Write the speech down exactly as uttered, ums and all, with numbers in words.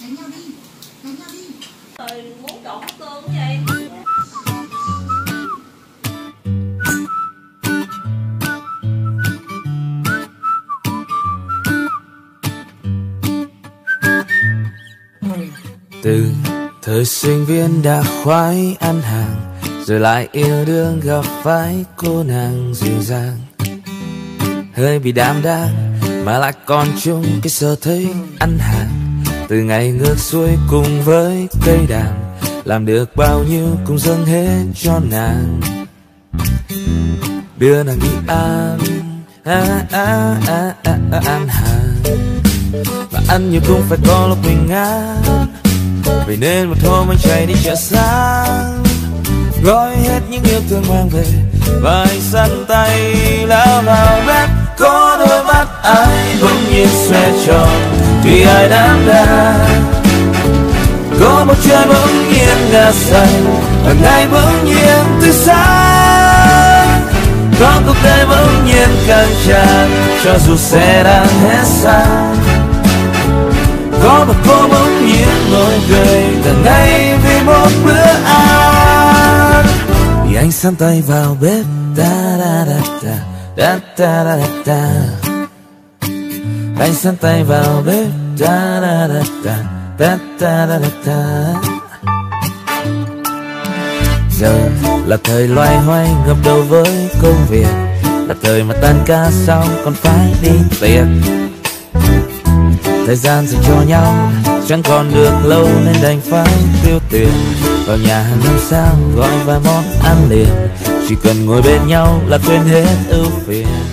Rồi muốn trộn bát tương cái gì? Từ thời sinh viên đã khoái ăn hàng, rồi lại yêu đương gặp phải cô nàng dịu dàng. Hơi bị đảm đang mà lại còn chung cái sở thích ăn hàng. Từ ngày ngược xuôi cùng với cây đàn, làm được bao nhiêu cũng dâng hết cho nàng. Đưa nàng đi ăn à, à, à, à, à, ăn hàng. Và ăn nhiều cũng phải có lúc mình ngán, vậy nên một hôm anh chạy đi chợ sáng, gói hết những yêu thương mang về và anh săn tay lao vào bếp. Có đôi mắt ai bỗng nhiên xoe tròn vì ai đám đang. Có một trời bỗng nhiên ngả xanh và ngày bỗng nhiên tươi sáng. Có cuộc đời bỗng nhiên căng tràn cho dù xe đang hết xăng. Có một cô bỗng nhiên ngồi cười cả ngày vì một bữa ăn. Thì anh sắn tay vào bếp da da da da da da da da da. Anh sắn tay vào bếp da da da da da da da da da. Giờ là thời loay hoay ngập đầu với công việc, là thời mà tan ca xong còn phải đi tiệc. Thời gian dành cho nhau chẳng còn được lâu nên đành phải tiêu tiền. Vào nhà hàng năm sao gọi vài món ăn liền, chỉ cần ngồi bên nhau là quên hết ưu phiền.